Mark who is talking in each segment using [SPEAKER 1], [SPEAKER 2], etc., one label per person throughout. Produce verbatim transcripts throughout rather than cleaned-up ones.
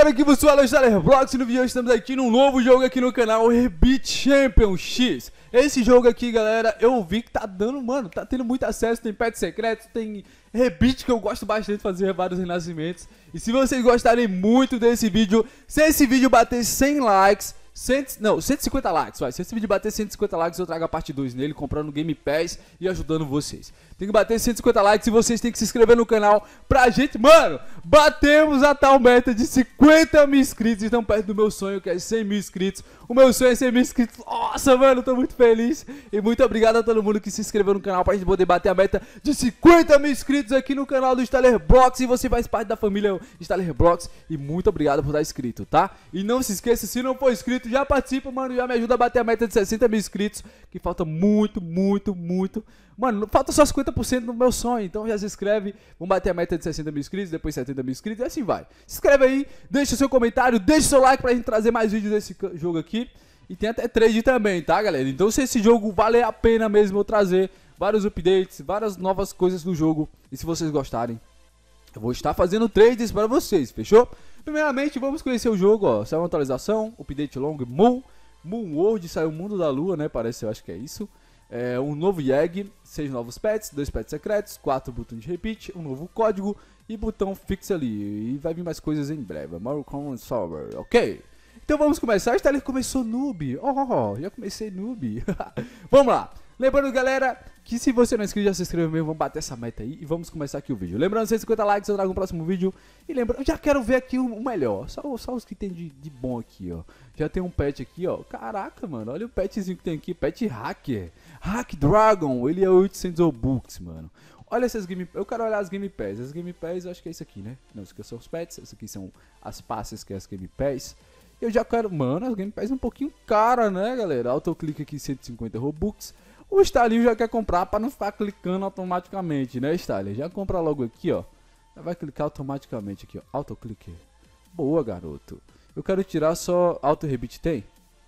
[SPEAKER 1] galera, aqui vos fala o StylerBlox e no vídeo de hoje estamos aqui num novo jogo aqui no canal, o Rebeat Champion X. Esse jogo aqui, galera, eu vi que tá dando, mano, tá tendo muito acesso, tem pets secretos, tem Rebeat que eu gosto bastante de fazer vários renascimentos. E se vocês gostarem muito desse vídeo, se esse vídeo bater cem likes, cem, não, cento e cinquenta likes, vai. Se esse vídeo bater cento e cinquenta likes, eu trago a parte dois nele, comprando Game Pass e ajudando vocês. Tem que bater cento e cinquenta likes e vocês têm que se inscrever no canal pra gente, mano, batemos a tal meta de cinquenta mil inscritos, estão perto do meu sonho, que é cem mil inscritos. O meu sonho é cem mil inscritos. Nossa, mano, eu tô muito feliz. E muito obrigado a todo mundo que se inscreveu no canal pra gente poder bater a meta de cinquenta mil inscritos aqui no canal do StylerBlox. E você faz parte da família StylerBlox. E muito obrigado por estar inscrito, tá? E não se esqueça, se não for inscrito, já participa, mano, já me ajuda a bater a meta de sessenta mil inscritos, que falta muito, muito, muito. Mano, falta só cinquenta por cento no meu sonho, então já se inscreve. Vamos bater a meta de sessenta mil inscritos, depois setenta mil inscritos e assim vai. Se inscreve aí, deixa o seu comentário, deixa o seu like pra gente trazer mais vídeos desse jogo aqui. E tem até trade também, tá, galera? Então se esse jogo valer a pena mesmo eu trazer vários updates, várias novas coisas do jogo, e se vocês gostarem, eu vou estar fazendo trades para vocês, fechou? Primeiramente, vamos conhecer o jogo, ó. Saiu uma atualização, update long, Moon, Moon World, saiu o Mundo da Lua, né? Parece, eu acho que é isso. É, um novo Yag, seis novos pets, dois pets secretos, quatro botões de repeat, um novo código e botão fixo ali. E vai vir mais coisas em breve. More Common Server, ok? Então vamos começar. O Styler começou noob. Oh, já comecei noob. Vamos lá. Lembrando, galera, que se você não é inscrito, já se inscreva mesmo. Vamos bater essa meta aí e vamos começar aqui o vídeo. Lembrando, cento e cinquenta likes, eu trago no próximo vídeo. E lembrando, eu já quero ver aqui o melhor. Só, só os que tem de, de bom aqui, ó. Já tem um pet aqui, ó. Caraca, mano. Olha o petzinho que tem aqui. Pet Hacker. Hack Dragon. Ele é oitocentos Robux, mano. Olha essas game... Eu quero olhar as Game Pass. As Game Pass, eu acho que é isso aqui, né? Não, isso aqui são os pets. Isso aqui são as passes, que é as Game Pass. Eu já quero... Mano, as Game Pass é um pouquinho cara, né, galera? Autoclique aqui, cento e cinquenta Robux. O Styler já quer comprar para não ficar clicando automaticamente, né, Styler? Já compra logo aqui, ó. Já vai clicar automaticamente aqui, ó. Autoclique. Boa, garoto. Eu quero tirar só... Auto Rebite tem?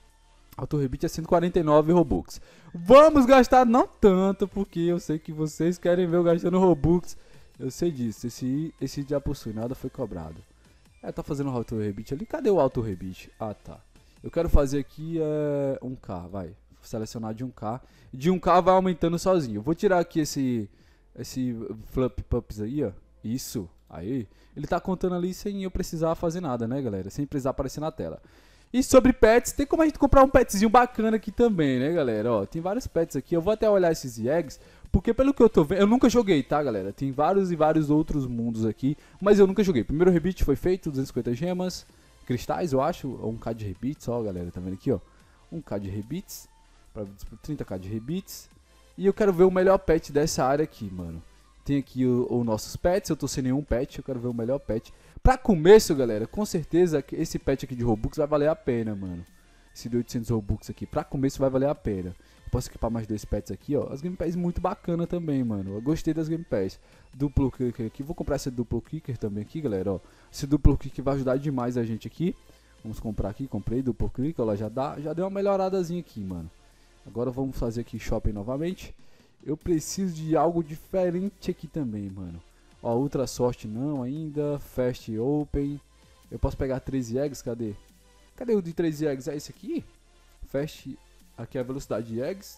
[SPEAKER 1] Auto Rebite é cento e quarenta e nove Robux. Vamos gastar não tanto, porque eu sei que vocês querem ver eu gastando Robux. Eu sei disso. Esse, esse já possui, nada foi cobrado. É, tá fazendo o Auto Rebite ali. Cadê o Auto Rebite? Ah, tá. Eu quero fazer aqui é, um K, vai. Selecionar de um K. De um K vai aumentando sozinho. Eu vou tirar aqui esse esse flap pups aí, ó. Isso. Aí. Ele tá contando ali sem eu precisar fazer nada, né, galera? Sem precisar aparecer na tela. E sobre pets, tem como a gente comprar um petzinho bacana aqui também, né, galera? Ó, tem vários pets aqui. Eu vou até olhar esses eggs, porque pelo que eu tô vendo, eu nunca joguei, tá, galera? Tem vários e vários outros mundos aqui, mas eu nunca joguei. Primeiro Rebite foi feito, duzentas e cinquenta gemas, cristais, eu acho, ou um K de Rebites, ó, galera, tá vendo aqui, ó? um K de Rebites. Para trinta k de Rebites. E eu quero ver o melhor pet dessa área aqui, mano. Tem aqui os nossos pets. Eu tô sem nenhum pet. Eu quero ver o melhor pet. Pra começo, galera, com certeza esse pet aqui de Robux vai valer a pena, mano. Esse de oitocentos Robux aqui. Pra começo vai valer a pena. Eu posso equipar mais dois pets aqui, ó. As Game Pass muito bacana também, mano. Eu gostei das Game Pass. Duplo Kicker aqui. Vou comprar esse Duplo Kicker também aqui, galera, ó. Esse Duplo Kicker vai ajudar demais a gente aqui. Vamos comprar aqui. Comprei Duplo Kicker. Ó, já, dá, já deu uma melhoradazinha aqui, mano. Agora vamos fazer aqui shopping novamente. Eu preciso de algo diferente aqui também, mano. Ó, Ultra Sorte não ainda. Fast Open. Eu posso pegar treze eggs, cadê? Cadê o de treze eggs? É esse aqui? Fast... Aqui é a velocidade de eggs.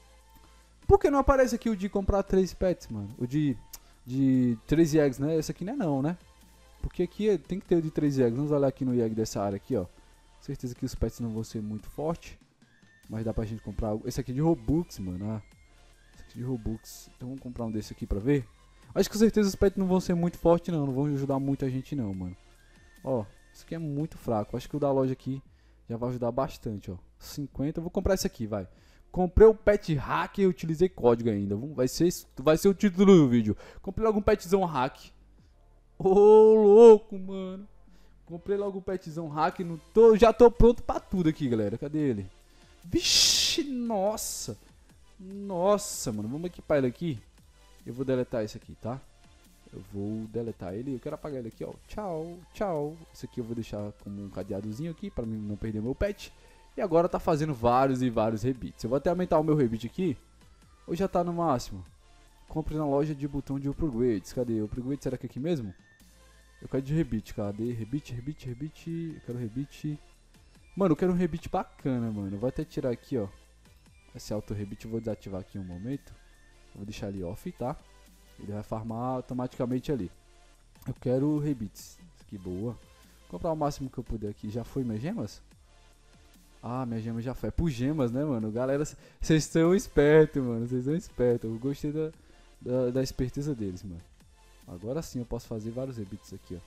[SPEAKER 1] Por que não aparece aqui o de comprar três pets, mano? O de... De treze eggs, né? Esse aqui não é não, né? Porque aqui tem que ter o de treze eggs. Vamos olhar aqui no egg dessa área aqui, ó. Certeza que os pets não vão ser muito fortes. Mas dá pra gente comprar... Esse aqui é de Robux, mano. Ah, esse aqui é de Robux. Então vamos comprar um desse aqui pra ver. Acho que com certeza os pets não vão ser muito fortes, não. Não vão ajudar muito a gente, não, mano. Ó, isso aqui é muito fraco. Acho que o da loja aqui já vai ajudar bastante, ó. cinquenta. Eu vou comprar esse aqui, vai. Comprei o pet hack e utilizei código ainda. Vai ser, vai ser o título do vídeo. Comprei logo um petzão hack. Ô, louco, mano. Comprei logo um petzão hack. Não tô, já tô pronto pra tudo aqui, galera. Cadê ele? Vixe, nossa. Nossa, mano. Vamos equipar ele aqui. Eu vou deletar esse aqui, tá? Eu vou deletar ele. Eu quero apagar ele aqui, ó. Tchau, tchau. Esse aqui eu vou deixar como um cadeadozinho aqui, pra mim não perder meu pet. E agora tá fazendo vários e vários rebites. Eu vou até aumentar o meu rebite aqui. Ou já tá no máximo? Compre na loja de botão de upgrades. Cadê? Upgrade, será que é aqui mesmo? Eu quero de rebite, cadê? Rebite, rebite, rebite. Eu quero rebite. Mano, eu quero um rebite bacana, mano. Vou até tirar aqui, ó. Esse auto rebite eu vou desativar aqui um momento. Vou deixar ele off, tá? Ele vai farmar automaticamente ali. Eu quero rebites. Que boa. Vou comprar o máximo que eu puder aqui. Já foi minhas gemas? Ah, minha gema já foi. É por gemas, né, mano? Galera, vocês estão espertos, mano. Vocês estão espertos. Eu gostei da, da, da esperteza deles, mano. Agora sim eu posso fazer vários rebites aqui,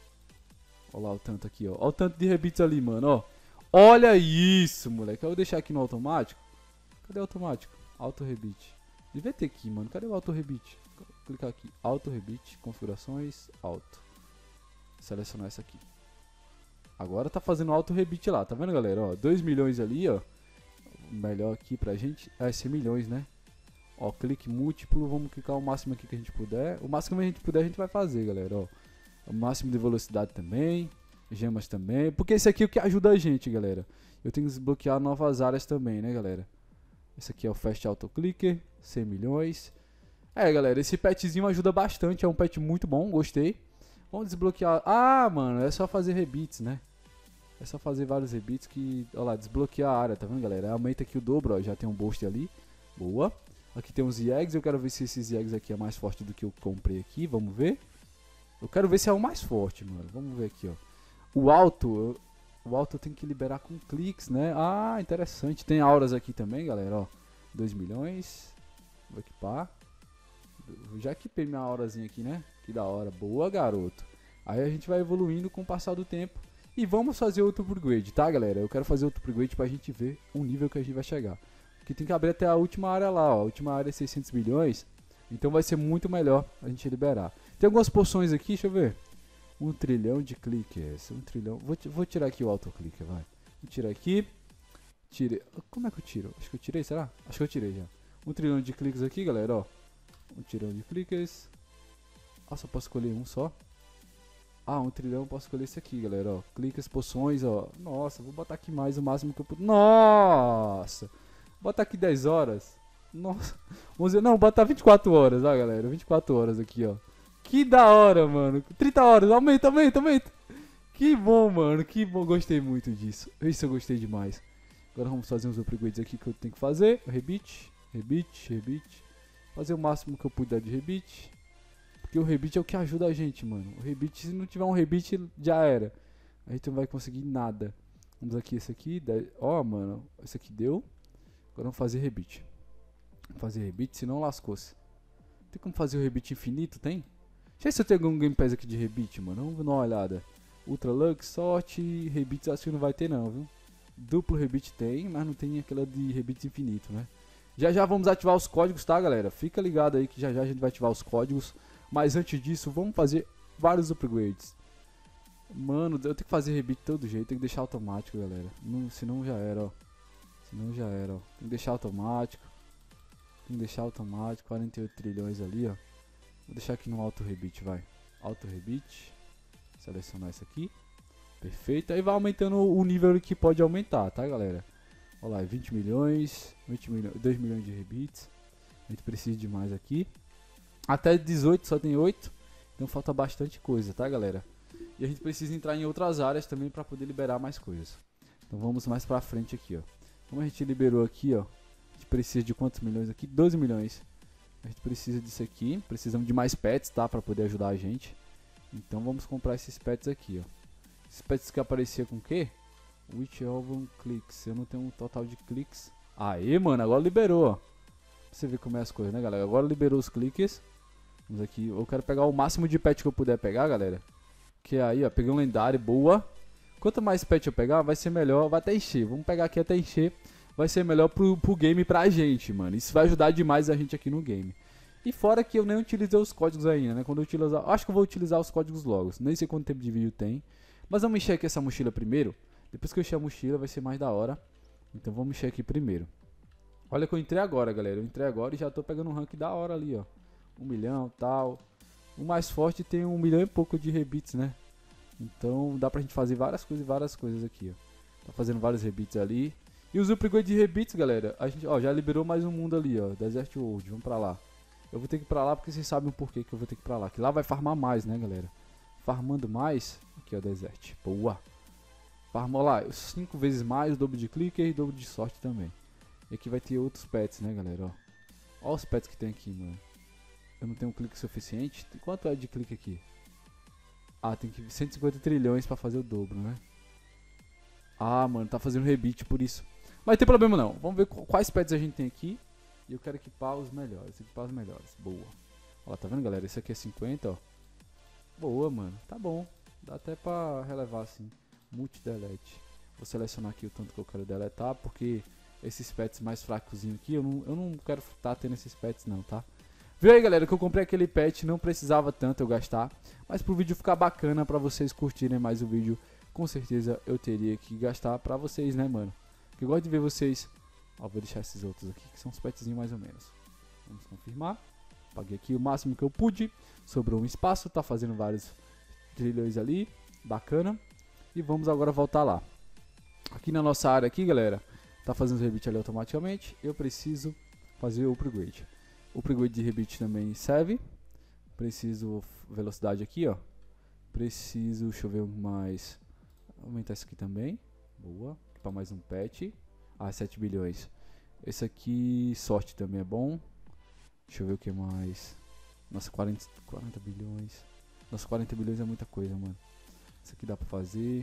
[SPEAKER 1] ó. Olha lá o tanto aqui, ó. Olha o tanto de rebites ali, mano, ó. Olha isso, moleque. Eu vou deixar aqui no automático. Cadê o automático? Auto rebite. Devia ter aqui, mano. Cadê o auto rebite? Vou clicar aqui. Auto rebite. Configurações. Auto. Selecionar essa aqui. Agora tá fazendo auto rebite lá. Tá vendo, galera? Ó, dois milhões ali, ó. Melhor aqui pra gente. É ser milhões, né? Ó, clique múltiplo. Vamos clicar o máximo aqui que a gente puder. O máximo que a gente puder a gente vai fazer, galera. Ó. O máximo de velocidade também. Gemas também. Porque esse aqui é o que ajuda a gente, galera. Eu tenho que desbloquear novas áreas também, né, galera? Esse aqui é o Fast Auto Clicker. cem milhões. É, galera. Esse petzinho ajuda bastante. É um pet muito bom. Gostei. Vamos desbloquear. Ah, mano. É só fazer rebites, né? É só fazer vários rebites que... Olha lá. Desbloquear a área. Tá vendo, galera? Aumenta aqui o dobro, ó. Já tem um boost ali. Boa. Aqui tem uns eggs. Eu quero ver se esses eggs aqui é mais forte do que eu comprei aqui. Vamos ver. Eu quero ver se é o mais forte, mano. Vamos ver aqui, ó. O alto, o alto tem que liberar com cliques, né? Ah, interessante. Tem auras aqui também, galera, ó. dois milhões. Vou equipar. Já equipei minha aurazinha aqui, né? Que da hora. Boa, garoto. Aí a gente vai evoluindo com o passar do tempo. E vamos fazer outro upgrade, tá, galera? Eu quero fazer outro upgrade pra gente ver o nível que a gente vai chegar. Porque tem que abrir até a última área lá, ó. A última área é seiscentos milhões. Então vai ser muito melhor a gente liberar. Tem algumas poções aqui, deixa eu ver. Um trilhão de cliques. Um trilhão. Vou, vou tirar aqui o autoclicker, vai. Vou tirar aqui. Tire. Como é que eu tiro? Acho que eu tirei, será? Acho que eu tirei já. Um trilhão de cliques aqui, galera, ó. Um trilhão de cliques. Ah, só posso escolher um só? Ah, um trilhão eu posso escolher esse aqui, galera, ó. Cliques, poções, ó. Nossa, vou botar aqui mais o máximo que eu puder. Nossa! Vou botar aqui dez horas. Nossa. onze... Não, botar vinte e quatro horas, ó, galera. vinte e quatro horas aqui, ó. Que da hora, mano. trinta horas, aumenta, aumenta, aumenta. Que bom, mano. Que bom, gostei muito disso. Isso eu gostei demais. Agora vamos fazer uns upgrades aqui que eu tenho que fazer. Rebite, rebite, rebite. Fazer o máximo que eu puder de rebite. Porque o rebite é o que ajuda a gente, mano. O rebite, se não tiver um rebite, já era. A gente não vai conseguir nada. Vamos aqui, esse aqui. Ó, mano. Esse aqui deu. Agora vamos fazer rebite. Vamos fazer rebite, senão lascou-se. Tem como fazer o rebite infinito, tem? Deixa eu ver se eu tenho algum Game Pass aqui de rebite, mano. Vamos dar uma olhada. Ultra Lux, sorte, rebite acho que não vai ter não, viu? Duplo rebite tem, mas não tem aquela de rebite infinito, né? Já já vamos ativar os códigos, tá, galera? Fica ligado aí que já já a gente vai ativar os códigos. Mas antes disso, vamos fazer vários upgrades. Mano, eu tenho que fazer rebite de todo jeito. Tem que deixar automático, galera. Não, senão já era, ó. Senão já era, ó. Tem que deixar automático. Tem que deixar automático. quarenta e oito trilhões ali, ó. Vou deixar aqui no auto rebite, vai. Auto rebite. Selecionar isso aqui. Perfeito. Aí vai aumentando o nível que pode aumentar, tá, galera? Olha lá, vinte milhões, vinte milhões, dois milhões de rebites. A gente precisa de mais aqui. Até dezoito só tem oito. Então falta bastante coisa, tá, galera? E a gente precisa entrar em outras áreas também para poder liberar mais coisas. Então vamos mais pra frente aqui, ó. Como a gente liberou aqui, ó. A gente precisa de quantos milhões aqui? doze milhões. A gente precisa disso aqui. Precisamos de mais pets, tá? Pra poder ajudar a gente. Então vamos comprar esses pets aqui, ó. Esses pets que aparecia com o quê? Which album clicks? Eu não tenho um total de cliques. Aê, mano, agora liberou, ó. Pra você ver como é as coisas, né, galera? Agora liberou os cliques. Vamos aqui. Eu quero pegar o máximo de pet que eu puder pegar, galera. Que aí, ó, peguei um lendário, boa. Quanto mais pet eu pegar, vai ser melhor. Vai até encher. Vamos pegar aqui até encher. Vai ser melhor pro, pro game pra gente, mano. Isso vai ajudar demais a gente aqui no game. E fora que eu nem utilizei os códigos ainda, né? Quando eu utilizar... Acho que eu vou utilizar os códigos logo. Nem sei quanto tempo de vídeo tem. Mas vamos encher aqui essa mochila primeiro. Depois que eu encher a mochila vai ser mais da hora. Então vamos encher aqui primeiro. Olha que eu entrei agora, galera. Eu entrei agora e já tô pegando um rank da hora ali, ó. Um milhão, tal. O mais forte tem um milhão e pouco de rebites, né? Então dá pra gente fazer várias coisas e várias coisas aqui, ó. Tá fazendo vários rebites ali. E os upgrades de rebites, galera. A gente, ó, já liberou mais um mundo ali, ó. Desert World. Vamos pra lá. Eu vou ter que ir pra lá porque vocês sabem o porquê que eu vou ter que ir pra lá. Que lá vai farmar mais, né, galera? farmando mais. Aqui, ó, Desert. Boa. Farmou lá cinco vezes mais, o dobro de clicker e dobro de sorte também. E aqui vai ter outros pets, né, galera, ó. Olha os pets que tem aqui, mano. Eu não tenho um clique suficiente. Quanto é de clique aqui? Ah, tem que cento e cinquenta trilhões pra fazer o dobro, né? Ah, mano, tá fazendo rebite por isso. Mas não tem problema não. Vamos ver quais pets a gente tem aqui. E eu quero equipar os melhores. Equipar os melhores. Boa. Olha lá, tá vendo, galera? Esse aqui é cinquenta, ó. Boa, mano. Tá bom. Dá até pra relevar assim. Multi-delete. Vou selecionar aqui o tanto que eu quero deletar. Porque esses pets mais fracozinhos aqui, eu não, eu não quero estar tendo esses pets não, tá? Viu aí, galera, que eu comprei aquele pet, não precisava tanto eu gastar, mas pro vídeo ficar bacana, pra vocês curtirem mais o vídeo, com certeza eu teria que gastar pra vocês, né, mano? Porque eu gosto de ver vocês. Ó, vou deixar esses outros aqui, que são uns petzinhos mais ou menos. Vamos confirmar. Paguei aqui o máximo que eu pude, sobrou um espaço, tá fazendo vários trilhões ali, bacana. E vamos agora voltar lá. Aqui na nossa área aqui, galera, tá fazendo rebite ali automaticamente, eu preciso fazer o upgrade. O upgrade de rebite também serve. Preciso velocidade aqui, ó. Preciso, deixa eu ver mais. Aumentar isso aqui também. Boa. Para mais um pet. Ah, sete bilhões. Esse aqui, sorte também é bom. Deixa eu ver o que mais. Nossa, quarenta, quarenta bilhões. Nossa, quarenta bilhões é muita coisa, mano. Isso aqui dá pra fazer.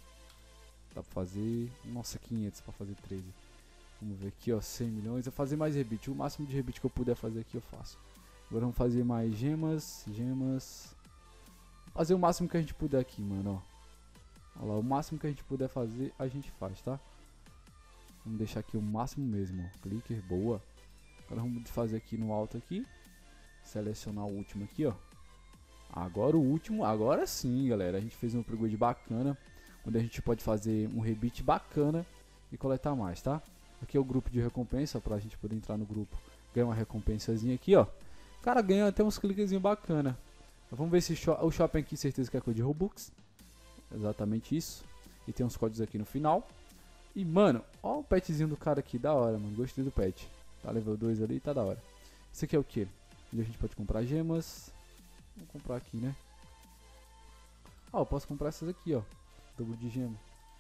[SPEAKER 1] Dá pra fazer. Nossa, quinhentos pra fazer treze. Vamos ver aqui, ó, cem milhões. Eu vou fazer mais rebite. O máximo de rebite que eu puder fazer aqui eu faço. Agora vamos fazer mais gemas. Gemas. Fazer o máximo que a gente puder aqui, mano, ó. Olha lá, o máximo que a gente puder fazer, a gente faz, tá? Vamos deixar aqui o máximo mesmo, ó. Clicker, boa. Agora vamos fazer aqui no alto aqui. Selecionar o último aqui, ó. Agora o último, agora sim, galera. A gente fez um upgrade bacana. Onde a gente pode fazer um rebite bacana e coletar mais, tá? Aqui é o grupo de recompensa, pra gente poder entrar no grupo. Ganha uma recompensazinha aqui, ó. O cara ganha até uns cliquezinhos bacana. Vamos ver se o shopping aqui, certeza que é código de Robux. Exatamente isso. E tem uns códigos aqui no final. E, mano, ó o petzinho do cara aqui, da hora, mano. Gostei do pet. Tá level dois ali, tá da hora. Isso aqui é o que? Onde a gente pode comprar gemas. Vamos comprar aqui, né? Ó, eu posso comprar essas aqui, ó. Dobro de gema.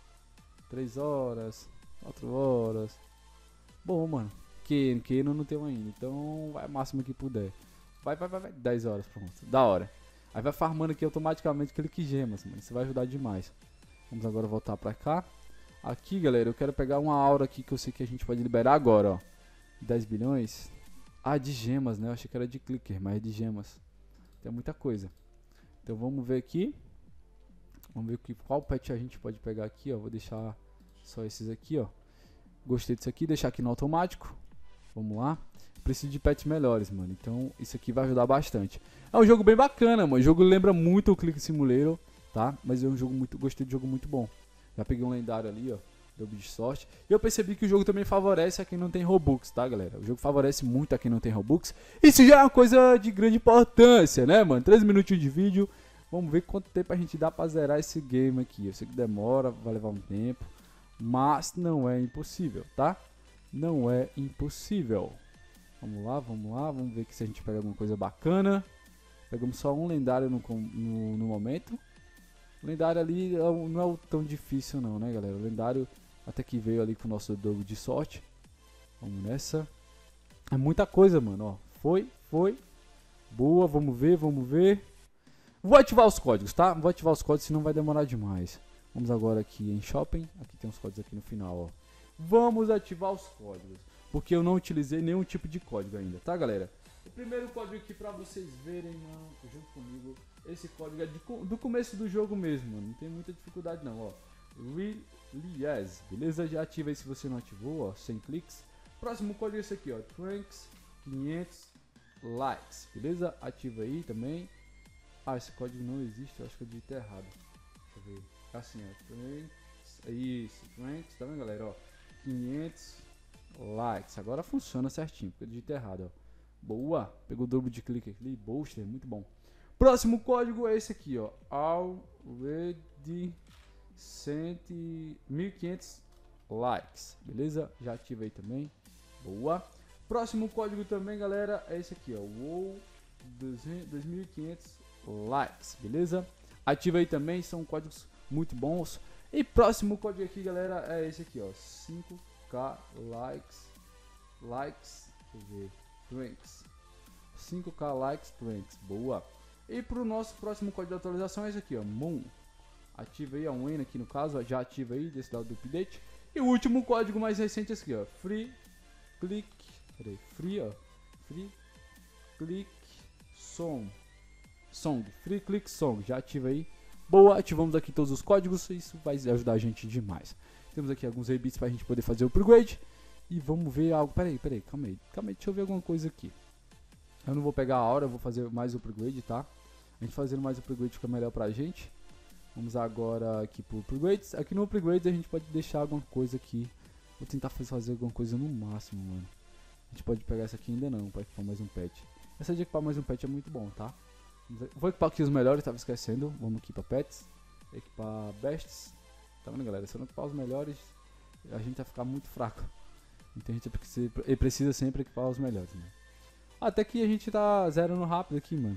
[SPEAKER 1] três horas. quatro horas. Bom, mano. Que, que não tenho ainda. Então vai o máximo que puder. Vai, vai, vai, vai. dez horas, pronto. Da hora. Aí vai farmando aqui automaticamente clique gemas, mano. Isso vai ajudar demais. Vamos agora voltar pra cá. Aqui, galera, eu quero pegar uma aura aqui que eu sei que a gente pode liberar agora, ó. dez bilhões. Ah, de gemas, né? Eu achei que era de clicker, mas é de gemas. Tem muita coisa. Então vamos ver aqui. Vamos ver que, qual pet a gente pode pegar aqui, ó. Vou deixar só esses aqui, ó. Gostei disso aqui, deixar aqui no automático. Vamos lá. Preciso de pets melhores, mano. Então isso aqui vai ajudar bastante. É um jogo bem bacana, mano. O jogo lembra muito o Click Simulator, tá? Mas é um jogo muito... Gostei de jogo muito bom. Já peguei um lendário ali, ó. Dobro de sorte. E eu percebi que o jogo também favorece a quem não tem Robux, tá, galera? O jogo favorece muito a quem não tem Robux. Isso já é uma coisa de grande importância, né, mano? três minutinhos de vídeo. Vamos ver quanto tempo a gente dá pra zerar esse game aqui. Eu sei que demora, vai levar um tempo. Mas não é impossível, tá? Não é impossível. Vamos lá, vamos lá. Vamos ver aqui se a gente pega alguma coisa bacana. Pegamos só um lendário no, no, no momento. O lendário ali não é tão difícil não, né, galera? O lendário até que veio ali com o nosso dobro de sorte. Vamos nessa. É muita coisa, mano, ó. Foi, foi. Boa, vamos ver, vamos ver. Vou ativar os códigos, tá? Vou ativar os códigos, senão vai demorar demais. Vamos agora aqui em shopping. Aqui tem uns códigos aqui no final, ó. Vamos ativar os códigos. Porque eu não utilizei nenhum tipo de código ainda, tá, galera? O primeiro código aqui pra vocês verem, mano, junto comigo. Esse código é de, do começo do jogo mesmo, mano. Não tem muita dificuldade não, ó. Release, beleza? Já ativa aí se você não ativou, ó. sem cliques. Próximo código é esse aqui, ó. Tranks quinhentos likes, beleza? Ativa aí também. Ah, esse código não existe, eu acho que eu digitei errado. Deixa eu ver. Assim, ó. Tranks, é isso. Tranks, tá vendo, galera? Ó. quinhentos likes. Agora funciona certinho, porque eu digitei errado, ó. Boa. Pegou o dobro de clique aqui. Booster, muito bom. Próximo código é esse aqui, ó. Already mil e quinhentos likes. Beleza? Já ativa aí também. Boa. Próximo código também, galera, é esse aqui, ó. Wow, dois mil e quinhentos likes. Beleza? Ativa aí também, são códigos muito bons. E próximo código aqui, galera, é esse aqui, ó, cinco K likes, likes, deixa eu ver, drinks, cinco K likes, drinks, boa. E pro nosso próximo código de atualização é esse aqui, ó, Moon. Ativa aí, a um N aqui no caso, já ativa aí, desse lado do update. E o último código mais recente é esse aqui, ó, free click, peraí, free, ó, free click song, song, free click song, já ativa aí. Boa, ativamos aqui todos os códigos, isso vai ajudar a gente demais. Temos aqui alguns rebits pra gente poder fazer o upgrade. E vamos ver algo, peraí, peraí, calma aí, calma aí, deixa eu ver alguma coisa aqui. Eu não vou pegar a hora, eu vou fazer mais upgrade, tá? A gente fazendo mais upgrade fica melhor pra gente. Vamos agora aqui pro upgrades. Aqui no upgrades a gente pode deixar alguma coisa aqui. Vou tentar fazer alguma coisa no máximo, mano. A gente pode pegar essa aqui ainda não, pra equipar mais um pet. Essa de equipar mais um pet é muito bom, tá? Vou equipar aqui os melhores, tava esquecendo. Vamos aqui pra pets. Equipar bests. Tá vendo, galera? Se eu não equipar os melhores, a gente vai ficar muito fraco. Então a gente precisa, precisa sempre equipar os melhores, né? Até que a gente tá zerando rápido aqui, mano.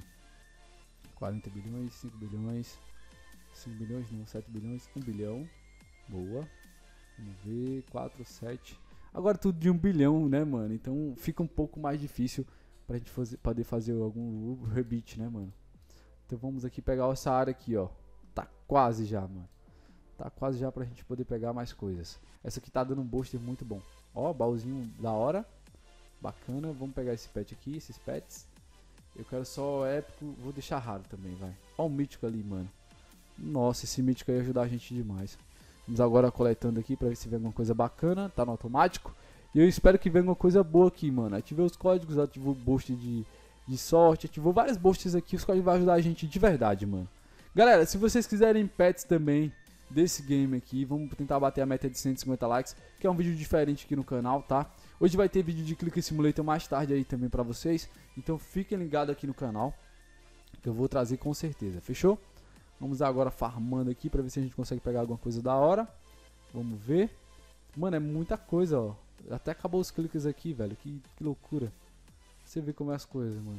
[SPEAKER 1] quarenta bilhões, cinco bilhões. cinco bilhões não, sete bilhões, um bilhão. Boa. Vamos ver, quatro, sete. Agora tudo de um bilhão, né, mano? Então fica um pouco mais difícil pra gente fazer, poder fazer algum rebite, né, mano? Então vamos aqui pegar essa área aqui, ó. Tá quase já, mano. Tá quase já pra gente poder pegar mais coisas. Essa aqui tá dando um booster muito bom. Ó, baúzinho da hora. Bacana. Vamos pegar esse pet aqui, esses pets. Eu quero só épico. Vou deixar raro também, vai. Ó o mítico ali, mano. Nossa, esse mítico aí ia ajudar a gente demais. Vamos agora coletando aqui pra ver se vem alguma coisa bacana. Tá no automático. E eu espero que venha alguma coisa boa aqui, mano. Ativei os códigos, ativou o boost de, de sorte. Ativou vários boosts aqui. Os códigos vão ajudar a gente de verdade, mano. Galera, se vocês quiserem pets também desse game aqui, vamos tentar bater a meta de cento e cinquenta likes, que é um vídeo diferente aqui no canal, tá? Hoje vai ter vídeo de Clicker Simulator mais tarde aí também pra vocês, então fiquem ligados aqui no canal, que eu vou trazer com certeza, fechou? Vamos agora farmando aqui pra ver se a gente consegue pegar alguma coisa da hora. Vamos ver. Mano, é muita coisa, ó. Até acabou os cliques aqui, velho, que, que loucura. Você vê como é as coisas, mano.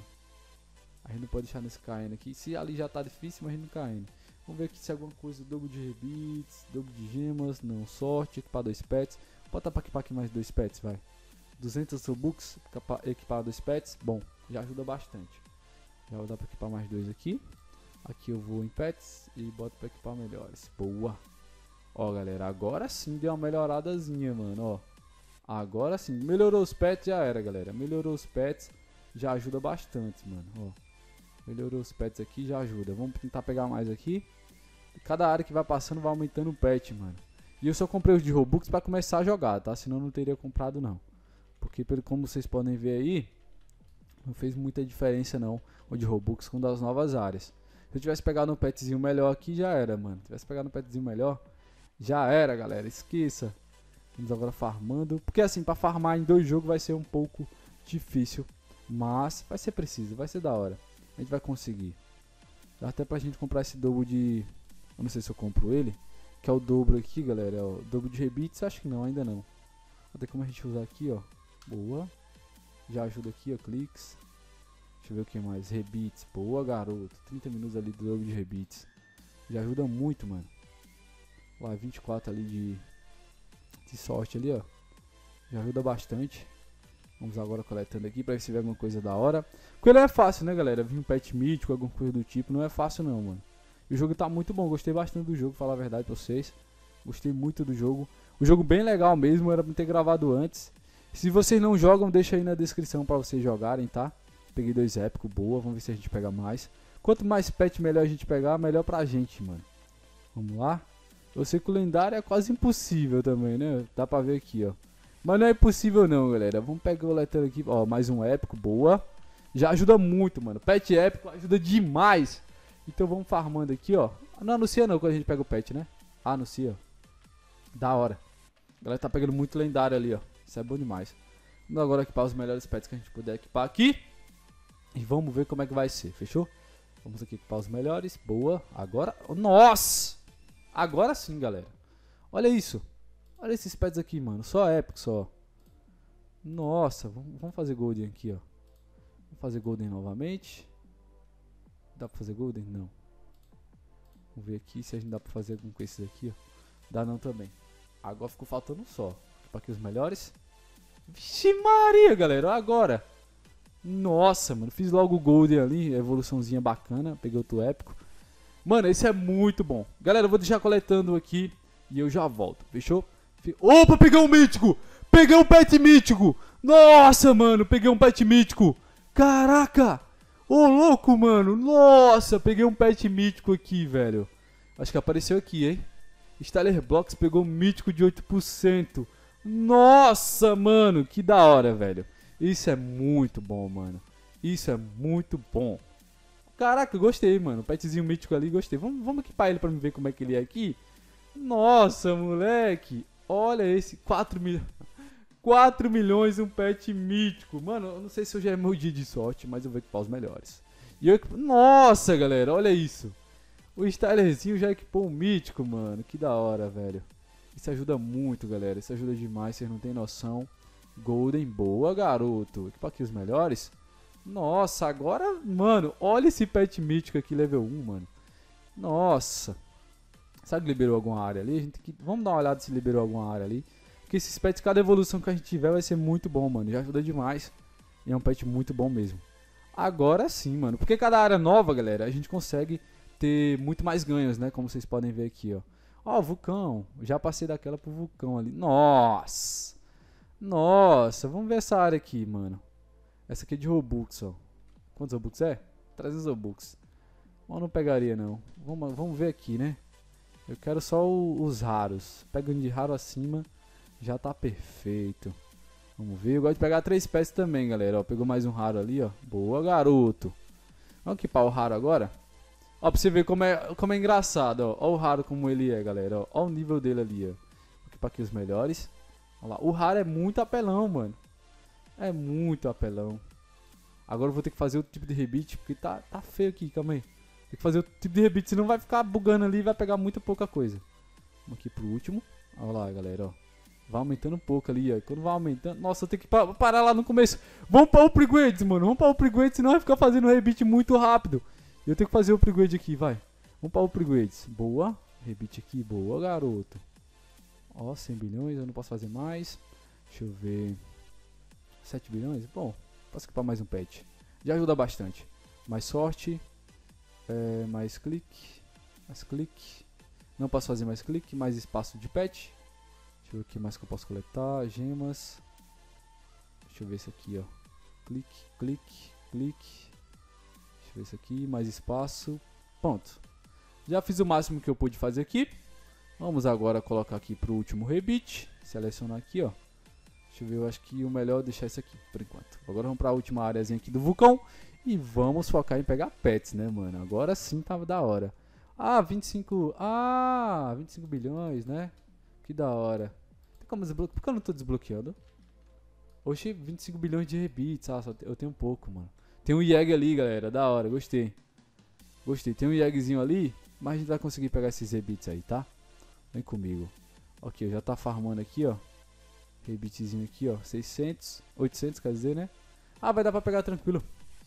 [SPEAKER 1] A gente não pode deixar nesse caindo aqui, se ali já tá difícil, mas a gente não caindo. Vamos ver aqui se é alguma coisa, dobro de rebits, dobro de gemas, não, sorte, equipar dois pets. Bota pra equipar aqui mais dois pets, vai. duzentos Robux, equipar dois pets, bom, já ajuda bastante. Já vou dar pra equipar mais dois aqui. Aqui eu vou em pets e boto pra equipar melhores, boa. Ó, galera, agora sim deu uma melhoradazinha, mano, ó. Agora sim, melhorou os pets, já era, galera. Melhorou os pets, já ajuda bastante, mano, ó. Melhorou os pets aqui, já ajuda. Vamos tentar pegar mais aqui. Cada área que vai passando vai aumentando o pet, mano. E eu só comprei os de Robux pra começar a jogar, tá? Senão eu não teria comprado, não. Porque, pelo como vocês podem ver aí, não fez muita diferença, não, o de Robux com das novas áreas. Se eu tivesse pegado um petzinho melhor aqui, já era, mano. Se tivesse pegado um petzinho melhor, já era, galera. Esqueça. Vamos agora farmando. Porque, assim, pra farmar em dois jogos vai ser um pouco difícil. Mas vai ser preciso, vai ser da hora. A gente vai conseguir. Dá até pra gente comprar esse dobro de... Eu não sei se eu compro ele. Que é o dobro aqui, galera. É o dobro de rebits. Acho que não, ainda não. Até como a gente usar aqui, ó. Boa. Já ajuda aqui, ó. Cliques. Deixa eu ver o que mais. Rebits. Boa, garoto. trinta minutos ali do dobro de rebits. Já ajuda muito, mano. Lá, vinte e quatro ali de... De sorte ali, ó. Já ajuda bastante. Vamos agora coletando aqui pra ver se vê alguma coisa da hora. Porque não é fácil, né, galera? Vir um pet mítico, alguma coisa do tipo. Não é fácil não, mano. E o jogo tá muito bom. Gostei bastante do jogo, falar a verdade pra vocês. Gostei muito do jogo. O jogo bem legal mesmo. Era pra ter gravado antes. Se vocês não jogam, deixa aí na descrição pra vocês jogarem, tá? Peguei dois épicos, boa. Vamos ver se a gente pega mais. Quanto mais pet melhor a gente pegar, melhor pra gente, mano. Vamos lá. Eu sei que o lendário é quase impossível também, né? Dá pra ver aqui, ó. Mas não é impossível não, galera. Vamos pegar o letrero aqui. Ó, mais um épico, boa. Já ajuda muito, mano. Pet épico ajuda demais. Então vamos farmando aqui, ó. Não anuncia não quando a gente pega o pet, né? Ah, anuncia. Da hora. A galera tá pegando muito lendário ali, ó. Isso é bom demais. Vamos agora equipar os melhores pets que a gente puder equipar aqui. E vamos ver como é que vai ser, fechou? Vamos aqui equipar os melhores. Boa. Agora... Nossa! Agora sim, galera. Olha isso. Olha esses pets aqui, mano. Só épico, só. Nossa, vamos fazer Golden aqui, ó. Vamos fazer Golden novamente. Dá pra fazer Golden? Não. Vamos ver aqui se a gente dá pra fazer algum com esses aqui, ó. Dá não também. Agora ficou faltando um só. Pra aqui os melhores. Vixe Maria, galera. Agora. Nossa, mano. Fiz logo o Golden ali. Evoluçãozinha bacana. Peguei outro épico. Mano, esse é muito bom. Galera, eu vou deixar coletando aqui. E eu já volto. Fechou? Opa, peguei um mítico. Peguei um pet mítico. Nossa, mano. Peguei um pet mítico. Caraca. Ô, louco, mano. Nossa, peguei um pet mítico aqui, velho. Acho que apareceu aqui, hein? Styler Blocks pegou um mítico de oito por cento. Nossa, mano. Que da hora, velho. Isso é muito bom, mano. Isso é muito bom. Caraca, gostei, mano. Petzinho mítico ali, gostei. Vamos, vamos equipar ele pra me ver como é que ele é aqui. Nossa, moleque. Olha esse. quatro milhões. quatro milhões um pet mítico. Mano, eu não sei se hoje é meu dia de sorte, mas eu vou equipar os melhores. E eu equipo... Nossa, galera, olha isso. O Stylerzinho já equipou um mítico, mano. Que da hora, velho. Isso ajuda muito, galera. Isso ajuda demais, vocês não tem noção. Golden, boa, garoto. Equipar aqui os melhores. Nossa, agora, mano, olha esse pet mítico aqui, level um, mano. Nossa. Será que liberou alguma área ali? A gente tem que... Vamos dar uma olhada se liberou alguma área ali. Porque esses pets, cada evolução que a gente tiver vai ser muito bom, mano. Já ajuda demais. E é um pet muito bom mesmo. Agora sim, mano. Porque cada área nova, galera, a gente consegue ter muito mais ganhos, né? Como vocês podem ver aqui, ó. Ó, vulcão. Já passei daquela pro vulcão ali. Nossa. Nossa. Vamos ver essa área aqui, mano. Essa aqui é de Robux, ó. Quantos Robux é? trezentos Robux. Eu não pegaria, não. Vamos, vamos ver aqui, né? Eu quero só o, os raros. Pegando de raro acima, já tá perfeito. Vamos ver. Eu gosto de pegar três pets também, galera. Ó, pegou mais um raro ali, ó. Boa, garoto. Vamos equipar o raro agora. Ó, pra você ver como é, como é engraçado, ó. Ó o raro como ele é, galera. Ó, ó o nível dele ali, ó. Vou equipar aqui os melhores. Olha lá. O raro é muito apelão, mano. É muito apelão. Agora eu vou ter que fazer outro tipo de rebite, porque tá, tá feio aqui, calma aí. Tem que fazer outro tipo de rebite, senão vai ficar bugando ali e vai pegar muita pouca coisa. Vamos aqui pro último. Olha lá, galera, ó. Vai aumentando um pouco ali, ó. Quando vai aumentando... Nossa, eu tenho que pa parar lá no começo. Vamos para o upgrade, mano. Vamos para o upgrade, senão vai ficar fazendo rebite muito rápido. Eu tenho que fazer o upgrade aqui, vai. Vamos para o upgrade. Boa. Rebite aqui, boa, garoto. Ó, cem bilhões, eu não posso fazer mais. Deixa eu ver... sete bilhões? Bom, posso equipar mais um pet. Já ajuda bastante. Mais sorte. É, mais clique. Mais clique. Não posso fazer mais clique. Mais espaço de pet. Deixa eu ver o que mais que eu posso coletar. Gemas. Deixa eu ver esse aqui, ó. Clique, clique, clique. Deixa eu ver esse aqui. Mais espaço. Pronto. Já fiz o máximo que eu pude fazer aqui. Vamos agora colocar aqui pro último rebite. Selecionar aqui, ó. Deixa eu ver, eu acho que o melhor é deixar isso aqui, por enquanto. Agora vamos pra última áreazinha aqui do vulcão. E vamos focar em pegar pets, né, mano? Agora sim tava da hora. Ah, vinte e cinco... Ah, vinte e cinco bilhões, né? Que da hora. Tem como desbloquear? Por que eu não tô desbloqueando? Oxi, vinte e cinco bilhões de rebits. Ah, só te... eu tenho um pouco, mano. Tem um Yeg ali, galera. Da hora, gostei. Gostei. Tem um Yegzinho ali. Mas a gente vai conseguir pegar esses rebits aí, tá? Vem comigo. Ok, já tá farmando aqui, ó. Rebitezinho aqui, ó, seiscentos, oitocentos, quer dizer, né? Ah, vai dar pra pegar tranquilo.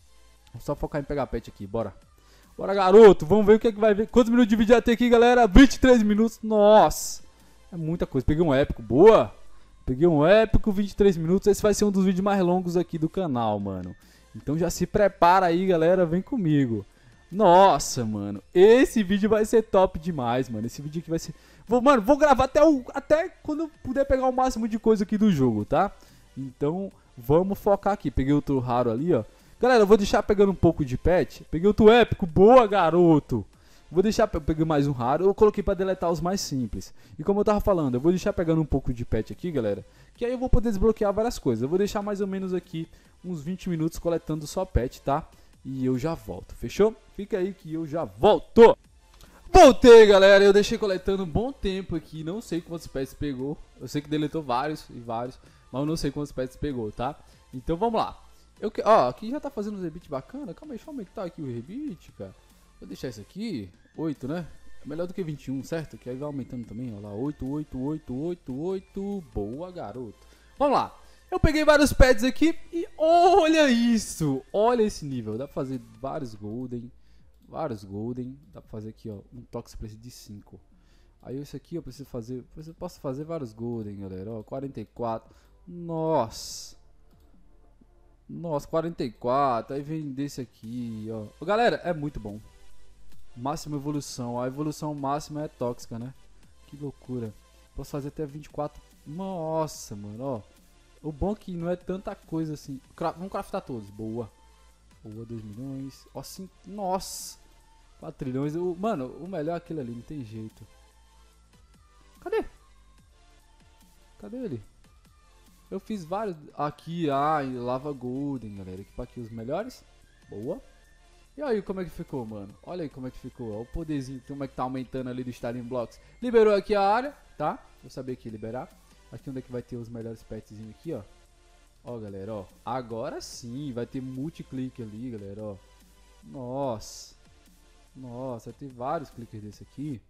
[SPEAKER 1] Vou só focar em pegar pet aqui, bora. Bora, garoto, vamos ver o que é que vai ver. Quantos minutos de vídeo já tem aqui, galera? vinte e três minutos, nossa. É muita coisa, peguei um épico, boa. Peguei um épico, vinte e três minutos. Esse vai ser um dos vídeos mais longos aqui do canal, mano. Então já se prepara aí, galera, vem comigo. Nossa, mano, esse vídeo vai ser top demais, mano. Esse vídeo aqui vai ser... Vou, mano, vou gravar até, o, até quando eu puder pegar o máximo de coisa aqui do jogo, tá? Então, vamos focar aqui. Peguei outro raro ali, ó. Galera, eu vou deixar pegando um pouco de pet. Peguei outro épico, boa, garoto. Vou deixar, peguei mais um raro. Eu coloquei pra deletar os mais simples. E como eu tava falando, eu vou deixar pegando um pouco de pet aqui, galera. Que aí eu vou poder desbloquear várias coisas. Eu vou deixar mais ou menos aqui uns vinte minutos coletando só pet, tá? E eu já volto, fechou? Fica aí que eu já volto. Voltei, galera. Eu deixei coletando um bom tempo aqui. Não sei quantos pets pegou. Eu sei que deletou vários e vários. Mas eu não sei quantos pets pegou, tá? Então vamos lá. Eu que... Ó, aqui já tá fazendo uns rebite bacana. Calma aí, deixa eu aumentar aqui o rebite, cara. Vou deixar isso aqui. oito, né? É melhor do que vinte e um, certo? Que aí vai aumentando também. Ó lá, oito, oito, oito, oito, oito. Boa, garoto. Vamos lá. Eu peguei vários pets aqui e olha isso. Olha esse nível. Dá pra fazer vários golden. vários golden. Dá pra fazer aqui, ó, um toque precisa de cinco. Aí esse aqui eu preciso fazer, eu posso fazer vários golden, galera, ó, quarenta e quatro. Nossa. Nossa, quarenta e quatro. Aí vem desse aqui, ó. Galera, é muito bom. Máxima evolução. A evolução máxima é tóxica, né? Que loucura. Posso fazer até vinte e quatro. Nossa, mano, ó. O bom é que não é tanta coisa assim. Vamos craftar todos. Boa. Boa, dois milhões. Ó, cinco. Nossa. quatro trilhões. O, mano, o melhor é aquele ali, não tem jeito. Cadê? Cadê ele? Eu fiz vários. Aqui, ah, Lava Golden, galera. Equipar aqui os melhores. Boa. E aí, como é que ficou, mano? Olha aí como é que ficou. Ó, o poderzinho, como é que tá aumentando ali do Starting Blocks. Liberou aqui a área, tá? Eu sabia que ia liberar. Aqui onde é que vai ter os melhores petzinhos aqui, ó. Ó, galera, ó. Agora sim, vai ter multi-clique ali, galera, ó. Nossa. Nossa, vai ter vários cliques desse aqui.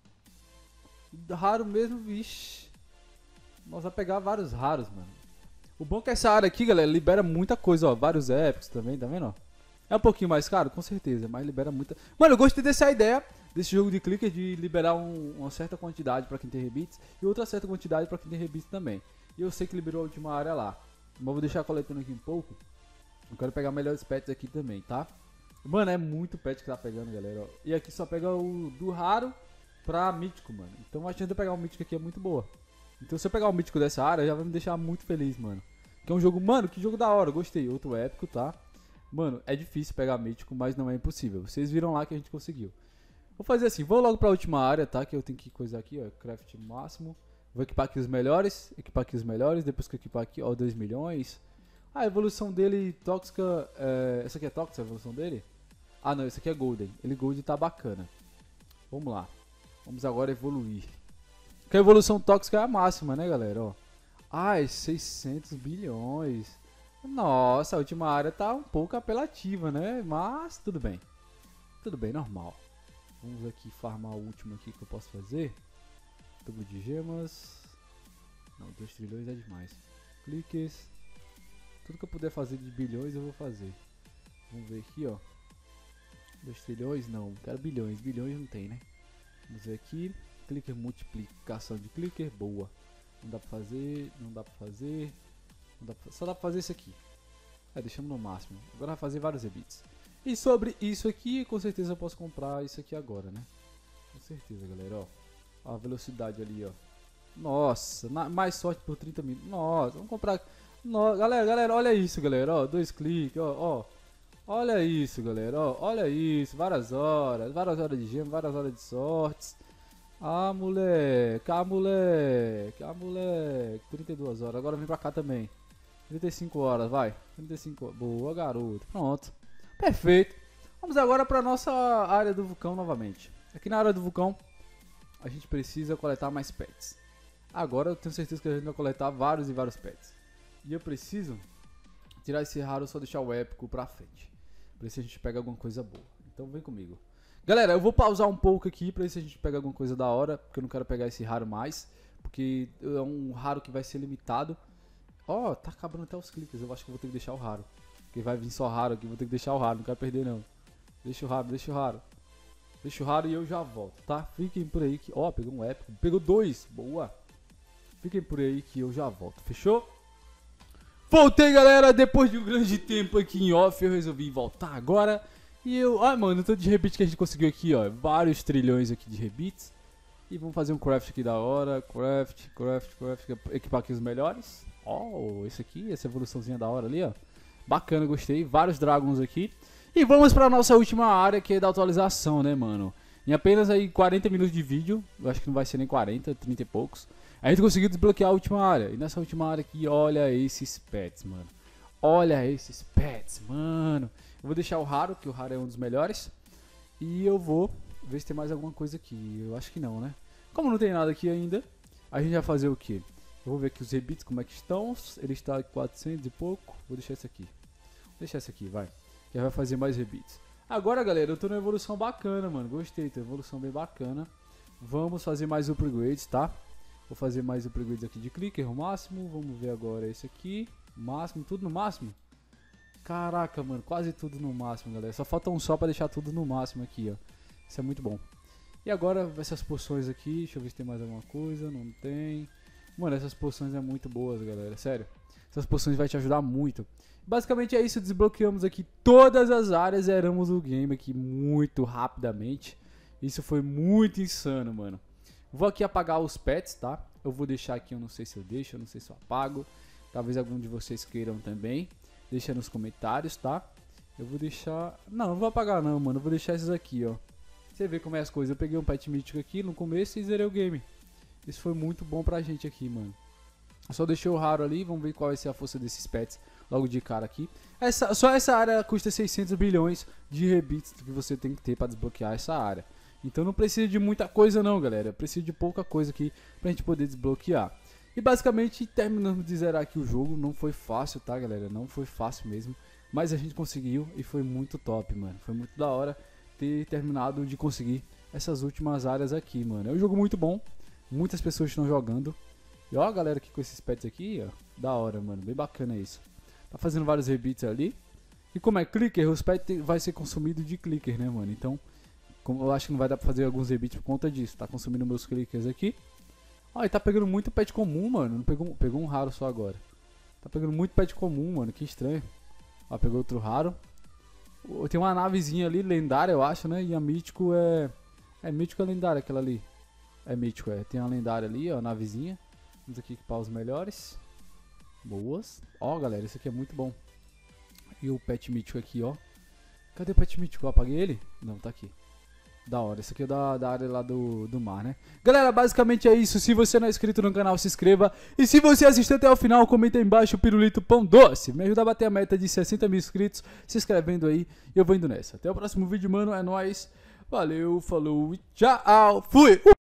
[SPEAKER 1] Raro mesmo, vixe. Nós vamos pegar vários raros, mano. O bom é que essa área aqui, galera, libera muita coisa, ó. Vários épicos também, tá vendo, ó? É um pouquinho mais caro, com certeza, mas libera muita... Mano, eu gostei dessa ideia, desse jogo de clicker, de liberar um, uma certa quantidade pra quem tem rebits e outra certa quantidade pra quem tem rebits também. E eu sei que liberou a última área lá. Mas eu vou deixar coletando aqui um pouco. Eu quero pegar melhores pets aqui também, tá? Mano, é muito pet que tá pegando, galera, ó. E aqui só pega o do raro pra mítico, mano. Então a chance de eu pegar um mítico aqui é muito boa. Então se eu pegar um mítico dessa área, já vai me deixar muito feliz, mano. Que é um jogo, mano, que jogo da hora, gostei. Outro épico, tá? Mano, é difícil pegar mítico, mas não é impossível. Vocês viram lá que a gente conseguiu. Vou fazer assim, vou logo pra última área, tá? Que eu tenho que coisar aqui, ó, craft máximo. Vou equipar aqui os melhores, equipar aqui os melhores. Depois que eu equipar aqui, ó, dois milhões. A evolução dele, tóxica, é... essa aqui é tóxica, a evolução dele? Ah não, esse aqui é golden. Ele gold tá bacana. Vamos lá. Vamos agora evoluir. Porque a evolução tóxica é a máxima, né, galera, ó. Ai, seiscentos bilhões. Nossa, a última área tá um pouco apelativa, né? Mas tudo bem. Tudo bem, normal. Vamos aqui farmar o último aqui que eu posso fazer. Tubo de gemas. Não, dois trilhões é demais. Cliques. Tudo que eu puder fazer de bilhões eu vou fazer. Vamos ver aqui, ó. dois trilhões não, quero bilhões. Bilhões não tem, né? Vamos ver aqui. Clicker, multiplicação de clicker, boa. Não dá pra fazer, não dá pra fazer. Dá pra, só dá pra fazer isso aqui. É, deixamos no máximo. Agora vai fazer vários rebits. E sobre isso aqui, com certeza eu posso comprar isso aqui agora, né? Com certeza, galera, ó. Ó a velocidade ali, ó. Nossa, na, mais sorte por trinta mil. Nossa, vamos comprar. No, galera, galera, olha isso, galera, ó. Dois cliques, ó, ó. Olha isso, galera, ó. Olha isso, várias horas. Várias horas de gema, várias horas de sortes. Ah, moleque, ah, moleque, ah, moleque. trinta e duas horas, agora vem pra cá também. trinta e cinco horas, vai. trinta e cinco horas. Boa, garoto. Pronto. Perfeito. Vamos agora para nossa área do vulcão novamente. Aqui na área do vulcão, a gente precisa coletar mais pets. Agora eu tenho certeza que a gente vai coletar vários e vários pets. E eu preciso tirar esse raro, só deixar o épico pra frente. Pra ver se a gente pega alguma coisa boa. Então vem comigo. Galera, eu vou pausar um pouco aqui pra ver se a gente pega alguma coisa da hora. Porque eu não quero pegar esse raro mais. Porque é um raro que vai ser limitado. Ó, oh, tá acabando até os cliques. Eu acho que eu vou ter que deixar o raro. Porque vai vir só raro aqui. Vou ter que deixar o raro. Não quero perder, não. Deixa o raro, deixa o raro. Deixa o raro e eu já volto, tá? Fiquem por aí que... Ó, oh, pegou um épico. Pegou dois. Boa. Fiquem por aí que eu já volto. Fechou? Voltei, galera. Depois de um grande tempo aqui em off, eu resolvi voltar agora. E eu... Ah, mano, tanto de rebite que a gente conseguiu aqui, ó. Vários trilhões aqui de rebites. E vamos fazer um craft aqui da hora. Craft, craft, craft. Equipar aqui os melhores. Ó, oh, esse aqui, essa evoluçãozinha da hora ali, ó. Bacana, gostei. Vários dragons aqui. E vamos pra nossa última área, que é da atualização, né, mano? Em apenas aí quarenta minutos de vídeo, eu acho que não vai ser nem quarenta, trinta e poucos, a gente conseguiu desbloquear a última área. E nessa última área aqui, olha esses pets, mano. Olha esses pets, mano. Eu vou deixar o raro, que o raro é um dos melhores. E eu vou ver se tem mais alguma coisa aqui. Eu acho que não, né? Como não tem nada aqui ainda, a gente vai fazer o quê? Eu vou ver aqui os rebits, como é que estão. Ele está quatrocentos e pouco. Vou deixar esse aqui. Vou deixar esse aqui, vai. Que vai fazer mais rebits. Agora, galera, eu tô numa evolução bacana, mano. Gostei, tem uma evolução bem bacana. Vamos fazer mais upgrades, tá? Vou fazer mais upgrades aqui de clicker, o máximo. Vamos ver agora esse aqui. Máximo, tudo no máximo. Caraca, mano, quase tudo no máximo, galera. Só falta um só pra deixar tudo no máximo aqui, ó. Isso é muito bom. E agora, essas poções aqui, deixa eu ver se tem mais alguma coisa, não tem. Mano, essas poções é muito boas, galera, sério. Essas poções vai te ajudar muito. Basicamente é isso, desbloqueamos aqui todas as áreas, zeramos o game aqui muito rapidamente. Isso foi muito insano, mano. Vou aqui apagar os pets, tá? Eu vou deixar aqui, eu não sei se eu deixo, eu não sei se eu apago. Talvez algum de vocês queiram também. Deixa nos comentários, tá? Eu vou deixar... Não, não vou apagar não, mano. Eu vou deixar esses aqui, ó. Você vê como é as coisas. Eu peguei um pet mítico aqui no começo e zerei o game. Isso foi muito bom pra gente aqui, mano. Eu só deixei o raro ali. Vamos ver qual vai ser a força desses pets logo de cara aqui. Essa, só essa área custa seiscentos bilhões de rebits que você tem que ter pra desbloquear essa área. Então não precisa de muita coisa não, galera. Precisa de pouca coisa aqui pra gente poder desbloquear. E basicamente terminamos de zerar aqui o jogo. Não foi fácil, tá, galera? Não foi fácil mesmo. Mas a gente conseguiu e foi muito top, mano. Foi muito da hora ter terminado de conseguir essas últimas áreas aqui, mano. É um jogo muito bom. Muitas pessoas estão jogando. E ó a galera aqui com esses pets aqui, ó. Da hora, mano. Bem bacana isso. Tá fazendo vários rebits ali. E como é clicker, os pets vai ser consumido de clicker, né, mano? Então, como eu acho que não vai dar pra fazer alguns rebits por conta disso. Tá consumindo meus clickers aqui. Ó, e tá pegando muito pet comum, mano. Não pegou, pegou um raro só agora. Tá pegando muito pet comum, mano. Que estranho. Ó, pegou outro raro. Tem uma navezinha ali, lendária, eu acho, né? E a mítico é... É mítico ou lendária aquela ali? É mítico, é. Tem uma lendária ali, ó, navezinha. Vamos aqui equipar os melhores. Boas. Ó, galera, esse aqui é muito bom. E o pet mítico aqui, ó. Cadê o pet mítico? Eu apaguei ele? Não, tá aqui. Da hora, esse aqui é da, da área lá do, do mar, né? Galera, basicamente é isso. Se você não é inscrito no canal, se inscreva. E se você assistiu até o final, comenta aí embaixo o pirulito pão doce. Me ajuda a bater a meta de sessenta mil inscritos se inscrevendo aí. E eu vou indo nessa. Até o próximo vídeo, mano. É nóis. Valeu, falou e tchau. Fui!